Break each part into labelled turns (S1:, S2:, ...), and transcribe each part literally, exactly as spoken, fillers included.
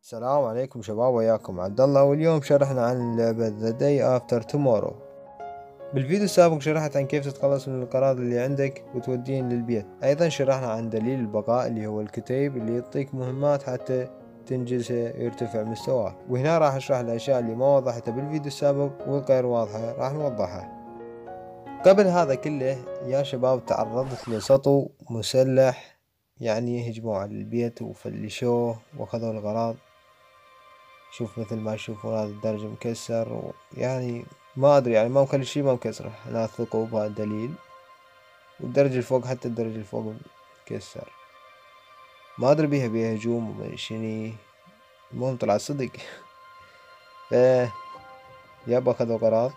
S1: السلام عليكم شباب، وياكم عبد الله، واليوم شرحنا عن لعبة The Day After Tomorrow. بالفيديو السابق شرحت عن كيف تتخلص من الأغراض اللي عندك وتودين للبيت. أيضا شرحنا عن دليل البقاء اللي هو الكتيب اللي يعطيك مهمات حتى تنجزها يرتفع مستواك. وهنا راح أشرح الأشياء اللي ما وضحتها بالفيديو السابق والغير واضحة راح نوضحها. قبل هذا كله يا شباب تعرضت لسطو مسلح، يعني هجموا على البيت وفلشوه واخذوا الأغراض. شوف مثل ما تشوفون هذا الدرج مكسر، يعني ما ادري، يعني ما مخلي شي ما مكسره. هنا الثقوب هذا دليل، والدرج الفوق حتى الدرج الفوق مكسر. ما ادري بيها بيها هجوم وما شني. المهم طلع صدق. ف يابا اخذوا قرار.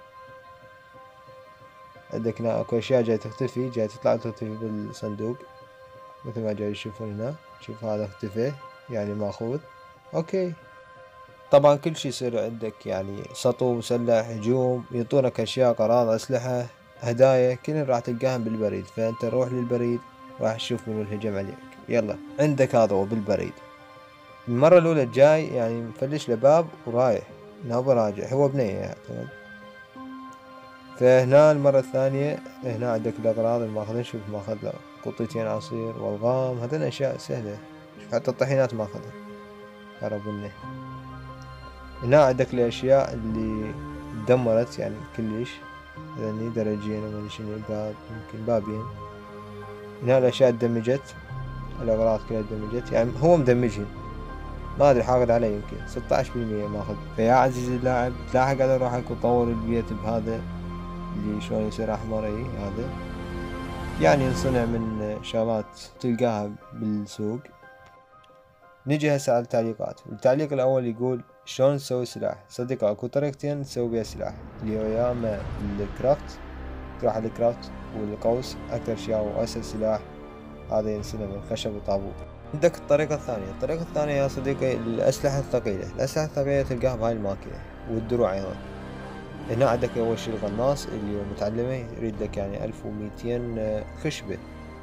S1: عندك هنا اكو اشياء جاي تختفي، جاي تطلع تختفي بالصندوق مثل ما جاي تشوفون هنا. شوف هذا اختفى يعني ماخوذ. اوكي، طبعا كل شي يصير عندك، يعني سطو مسلح، هجوم، يعطونك اشياء، اغراض، اسلحة، هدايا، كلها راح تلقاهم بالبريد. فانت روح للبريد راح تشوف منو الهجم عليك. يلا عندك هذا هو بالبريد. المرة الاولى جاي يعني مفلش له باب ورايح، نابا راجع، هو بنية يعتمد. فهنا المرة الثانية هنا عندك الاغراض اللي ماخذين. شوف ماخذ له قطيتين عصير والغام، هذين اشياء سهلة. شوف حتى الطحينات ماخذها، هربني. هنا عندك الاشياء اللي تدمرت يعني كلش، هذني درجين وما شنو، باب يمكن بابين. هنا الاشياء دمجت، الاغراض كلها دمجت، يعني هو مدمجهم، ما ادري حاقد عليه يمكن ستة عشر بالمية ماخذ. فيا عزيزي اللاعب تلاحق على روحك وطور البيت بهذا اللي شلون يصير احمر. اي هذا يعني ينصنع من شغلات تلقاها بالسوق. نجي هسه على التعليقات. التعليق الاول يقول شلون نسوي سلاح. صدق اكو طريقتين نسوي بيها سلاح، اللي هو يا اما الكرافت، تروح على الكرافت والقوس، اكثر شيء واسهل سلاح هذا ينصنع من خشب وطابوق. عندك الطريقة الثانية. الطريقة الثانية يا صديقي الأسلحة الثقيلة. الأسلحة الثقيلة تلقاها بهاي الماكينة، والدروع أيضا. هنا عندك أول شي القناص اللي هو متعلمة، يريد لك يعني ألف وميتين خشبة،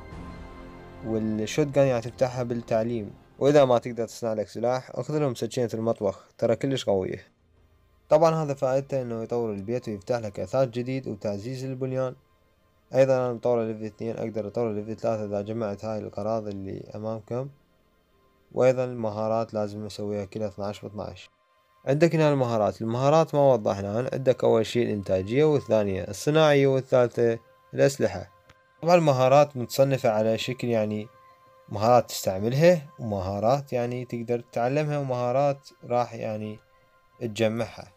S1: والشوت جان يعني تفتحها بالتعليم. وإذا ما تقدر تصنع لك سلاح أخذ لهم سكينة المطبخ، ترى كلش قوية. طبعا هذا فائدته إنه يطور البيت ويفتح لك أثاث جديد وتعزيز البنيان. أيضا أنا مطور ليفل اثنين، أقدر أطور ليفل ثلاثة إذا جمعت هاي الأغراض اللي أمامكم. وأيضا المهارات لازم أسويها كلها اثناعش واثناعش. عندك هنا المهارات. المهارات ما وضحنا. عندك أول شي الإنتاجية، والثانية الصناعية، والثالثة الأسلحة. طبعا المهارات متصنفة على شكل يعني مهارات تستعملها، ومهارات يعني تقدر تتعلمها، ومهارات راح يعني تجمعها.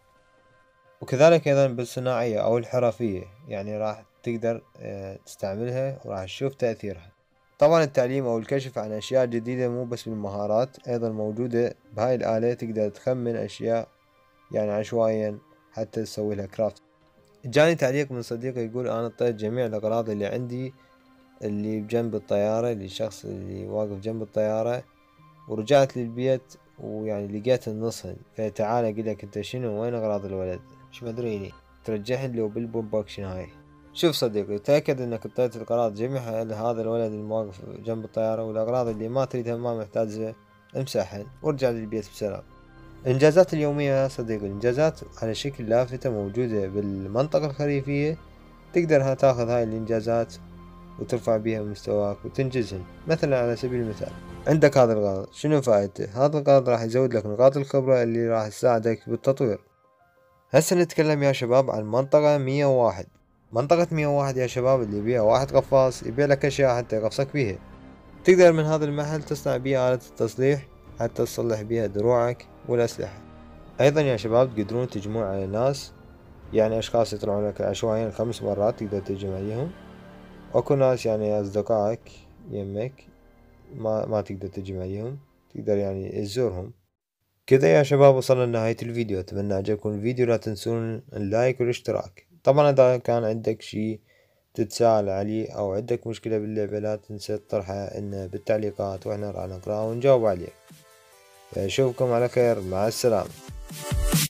S1: وكذلك أيضا بالصناعية أو الحرفية، يعني راح تقدر تستعملها وراح تشوف تأثيرها. طبعا التعليم أو الكشف عن أشياء جديدة مو بس بالمهارات، أيضا موجودة بهاي الآلة. تقدر تخمن أشياء يعني عشوائيا حتى تسوي لها كرافت. جاني تعليق من صديقي يقول أنا طيت جميع الأغراض اللي عندي اللي بجنب الطيارة، اللي الشخص اللي واقف جنب الطيارة، ورجعت للبيت ويعني لقيت النصهن. فتعال اقولك انت شنو، وين اغراض الولد؟ ايش مدريني ترجعهن لو بالبومباكشن هاي. شوف صديقي، تأكد انك اعطيت الأغراض جميعها لهذا الولد المواقف جنب الطيارة، والاغراض اللي ما تريدها ما محتاجها امسحهن وارجع للبيت بسلام. الانجازات اليومية يا صديقي، الانجازات على شكل لافتة موجودة بالمنطقة الخريفية. تقدر تاخذ هاي الانجازات وترفع بها مستواك وتنجزهن. مثلا على سبيل المثال عندك هذا الغرض، شنو فائدته؟ هذا الغرض راح يزود لك نقاط الخبرة اللي راح تساعدك بالتطوير. هسه نتكلم يا شباب عن منطقة مية وواحد. منطقة مية وواحد يا شباب اللي بيها واحد قفاص يبيع لك اشياء حتى يقفصك بيها. تقدر من هذا المحل تصنع بيه آلة التصليح حتى تصلح بيها دروعك والأسلحة. أيضا يا شباب تقدرون تجمعون على ناس، يعني أشخاص يطلعون لك عشوائيا خمس مرات تقدر تجمع عليهم. اكو ناس يعني اصدقائك يمك ما ما تقدر تجمع عليهم، تقدر يعني تزورهم. كذا يا شباب وصلنا لنهاية الفيديو. اتمنى عجبكم الفيديو. لا تنسون اللايك والاشتراك. طبعا اذا كان عندك شي تتساءل عليه او عندك مشكلة باللعبة لا تنسى تطرحها لنا بالتعليقات واحنا راح نقراها ونجاوب عليك. اشوفكم على خير، مع السلامة.